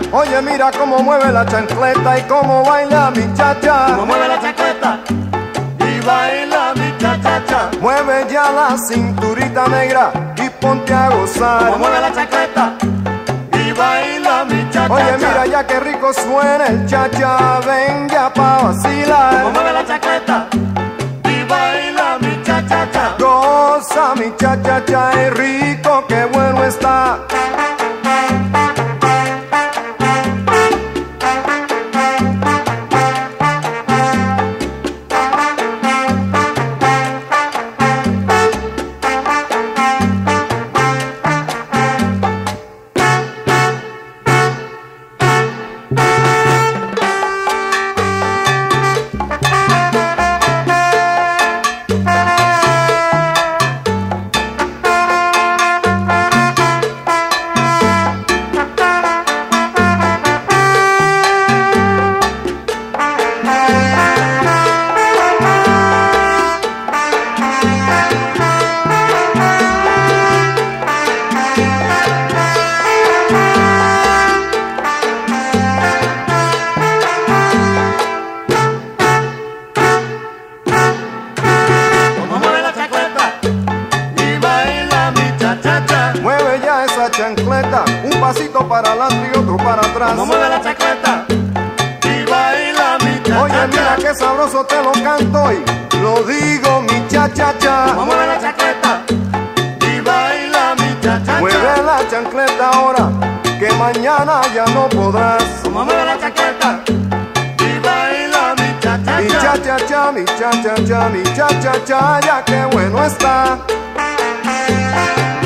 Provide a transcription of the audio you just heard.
Oye, mira cómo mueve la chancleta y cómo baila mi chacha. Cómo mueve la chancleta y baila mi cha-cha-cha. Mueve ya la cinturita negra y ponte a gozar. Cómo mueve la chancleta y baila mi cha-cha-cha. Oye, mira ya qué rico suena el chacha, ven ya pa' vacilar. Cómo mueve la chancleta y baila mi cha-cha-cha. Goza mi cha-cha-cha, es rico, qué bueno está. Chancleta, un pasito para adelante y otro para atrás. Cómo mueve la chancleta y baila mi cha-cha-cha. Oye, mira qué sabroso te lo canto y lo digo mi cha-cha-cha. Cómo mueve la chancleta y baila mi cha-cha-cha. Mueve la chancleta ahora, que mañana ya no podrás. Cómo mueve la chancleta y baila mi cha-cha-cha. Mi cha-cha-cha, mi cha-cha-cha, mi cha-cha-cha, ya qué bueno está.